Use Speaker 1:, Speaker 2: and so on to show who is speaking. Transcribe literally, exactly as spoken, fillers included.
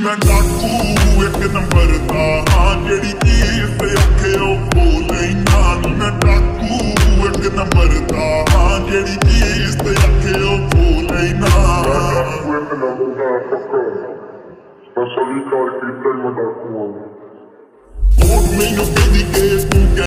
Speaker 1: मैं डाकू एक नंबर दा हाँ जेड़ी चीज ते आखे ओ बोले ना मैं डाकू एक नंबर दा हाँ जेड़ी चीज ते आखे ओ बोले ना एक नंबर दा पक्का असली कार कीता मैं डाकू और मैनू कहदी के तू